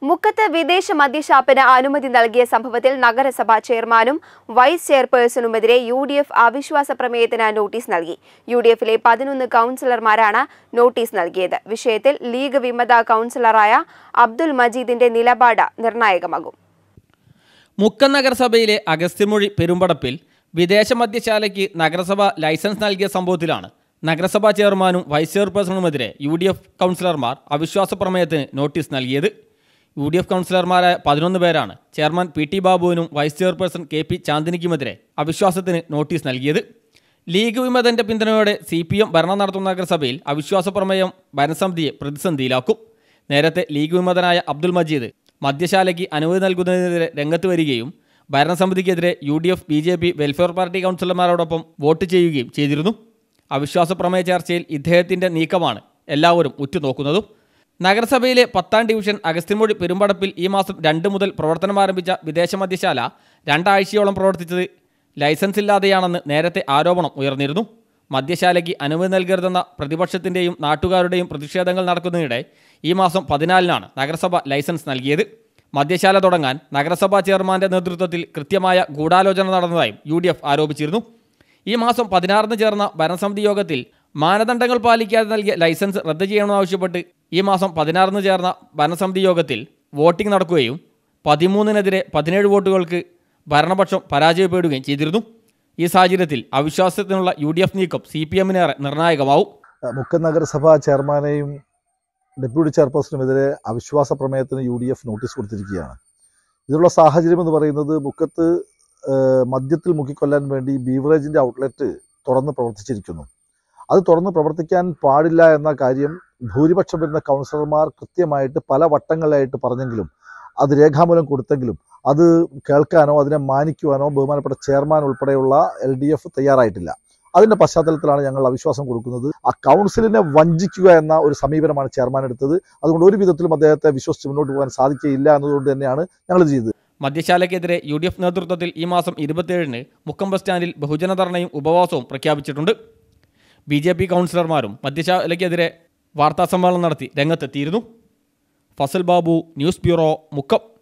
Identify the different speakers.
Speaker 1: മുക്കത്ത് വിദേശ മദ്യഷാപ്പിന് അനുമതി നൽകിയ സംഭവത്തിൽ നഗരസഭാ ചെയർമാനും വൈസ് ചെയർപേഴ്സണുമെതിരെ യുഡിഎഫ് അവിശ്വാസ പ്രമേയത്തിന് നോട്ടീസ് നൽകി. യുഡിഎഫിലെ 11 കൗൺസിലർമാരാണ് നോട്ടീസ് നൽകിയത്. വിഷയത്തിൽ ലീഗ് വിമത കൗൺസിലറായ അബ്ദുൽ മജീദിന്റെ നിലപാട് നിർണായകമാകും.
Speaker 2: മുക്കം നഗരസഭയിലെ അഗസ്ത്യമൊഴി പെരുമ്പടപ്പിൽ വിദേശ മദ്യശാലയ്ക്ക് നഗരസഭ ലൈസൻസ് നൽകിയ സംഭവത്തിലാണ് നഗരസഭാ ചെയർമാനും വൈസ് ചെയർപേഴ്സണുമെതിരെ യുഡിഎഫ് കൗൺസിലർമാർ അവിശ്വാസ പ്രമേയത്തിന് നോട്ടീസ് നൽകിയത്. യുഡിഎഫ് കൗൺസിലർമാരായ 11 പേരാണ് ചെയർമാൻ പി.ടി. ബാബുവിനും വൈസ് ചെയർപേഴ്സൺ കെ.പി. ചാന്ദിനിക്കുമെതിരെ അവിശ്വാസത്തിന് നോട്ടീസ് നൽകിയത്. ലീഗ് വിമതന്റെ പിന്തുണയോടെ CPM ഭരണം നടത്തുന്ന നഗരസഭയിൽ അവിശ്വാസ പ്രമേയം ഭരണസമിതിയെ പ്രതിസന്ധിയിലാക്കും. നേരത്തെ ലീഗ് വിമതനായ അബ്ദുൽ മജീദ് മദ്യശാലയ്ക്ക് അനുമതി നൽകുന്നതിനെതിരെ രംഗത്ത് വരികയും ഭരണസമിതിക്കെതിരെ UDF, BJP, വെൽഫെയർ പാർട്ടി കൗൺസിലർമാരോടൊപ്പം വോട്ട് ചെയ്യുകയും ചെയ്തിരുന്നു. അവിശ്വാസ പ്രമേയ ചർച്ചയിൽ ഇദ്ദേഹത്തിൻ്റെ നീക്കമാണ് എല്ലാവരും ഉറ്റുനോക്കുന്നതും. നഗരസഭയിലെ 10ാം ഡിവിഷൻ അഗസ്ത്യമൊഴി പെരുമ്പടപ്പിൽ ഈ മാസം 2 മുതൽ പ്രവർത്തനം ആരംഭിച്ച വിദേശ മദ്യശാല 2 ആഴ്ചയോളം പ്രവർത്തിച്ചത് ലൈസൻസ് ഇല്ലാതെയാണെന്ന് നേരത്തെ ആരോപണം ഉയർന്നിരുന്നു. മദ്യശാലയ്ക്ക് അനുമതി നൽകരുതെന്ന പ്രതിപക്ഷത്തിൻ്റെയും നാട്ടുകാരുടെയും പ്രതിഷേധങ്ങൾ നടക്കുന്നതിനിടെ ഈ മാസം 14-നാണ് നഗരസഭ ലൈസൻസ് നൽകിയത്. മദ്യശാല തുടങ്ങാൻ നഗരസഭാ ചെയർമാൻ്റെ നേതൃത്വത്തിൽ കൃത്യമായ ഗൂഢാലോചന നടന്നതായും UDF ആരോപിച്ചിരുന്നു. ഈ മാസം 16-ന് ചേർന്ന ഭരണസമിതി യോഗത്തിൽ മാനദണ്ഡങ്ങൾ പാലിക്കാതെ നൽകിയ ലൈസൻസ് റദ്ദ് ചെയ്യണമെന്നാവശ്യപ്പെട്ട് ഈ മാസം 16-ന് ചേർന്ന ഭരണസമിതി യോഗത്തിൽ വോട്ടിംഗ് നടക്കുകയും 13-നെതിരെ 17 വോട്ടുകൾക്ക് ഭരണപക്ഷം പരാജയപ്പെടുകയും ചെയ്തിരുന്നു. ഈ സാഹചര്യത്തിൽ അവിശ്വാസത്തിനുള്ള UDF നീക്കം CPM-നേറെ നിർണായകമാവും.
Speaker 3: മുക്കം നഗരസഭാ ചെയർമാനെയും ഡെപ്യൂട്ടി ചെയർപേഴ്സണുമെതിരെ അവിശ്വാസ പ്രമേയത്തിന് UDF നോട്ടീസ് കൊടുത്തിരിക്കുകയാണ്. ഇതിനുള്ള സാഹചര്യം എന്ന് പറയുന്നത് മുക്കത്ത് മദ്യത്തിൽ മുക്കിക്കൊല്ലാൻ വേണ്ടി ബീവറേജിൻ്റെ ഔട്ട്ലെറ്റ് തുറന്ന് പ്രവർത്തിച്ചിരിക്കുന്നു. അത് തുറന്ന് പ്രവർത്തിക്കാൻ പാടില്ല എന്ന കാര്യം ഭൂരിപക്ഷം വരുന്ന കൗൺസിലർമാർ കൃത്യമായിട്ട് പല വട്ടങ്ങളിലായിട്ട് പറഞ്ഞെങ്കിലും അത് രേഖാമൂലം കൊടുത്തെങ്കിലും അത് കേൾക്കാനോ അതിനെ മാനിക്കുവാനോ ബഹുമാനപ്പെട്ട ചെയർമാൻ ഉൾപ്പെടെയുള്ള LDF തയ്യാറായിട്ടില്ല. അതിൻ്റെ പശ്ചാത്തലത്തിലാണ് ഞങ്ങൾ അവിശ്വാസം കൊടുക്കുന്നത്. ആ കൗൺസിലിനെ വഞ്ചിക്കുക എന്ന ഒരു സമീപനമാണ് ചെയർമാൻ എടുത്തത്. അതുകൊണ്ട് ഒരു വിധത്തിലും അദ്ദേഹത്തെ വിശ്വസിച്ച് മുന്നോട്ട് പോകാൻ സാധിക്കുകയില്ല എന്നതുകൊണ്ട് തന്നെയാണ് ഞങ്ങൾ ചെയ്തത്.
Speaker 2: മദ്യശാലയ്ക്കെതിരെ UDF നേതൃത്വത്തിൽ ഈ മാസം 27-ന് മുക്കം ബസ് സ്റ്റാൻഡിൽ ബഹുജനധർണയും ഉപവാസവും പ്രഖ്യാപിച്ചിട്ടുണ്ട്. BJP കൗൺസിലർമാരും മദ്യശാലയ്ക്കെതിരെ വാർത്താസമ്മേളനം നടത്തി രംഗത്തെത്തിയിരുന്നു. Fazal Babu, news bureau, Mukkam.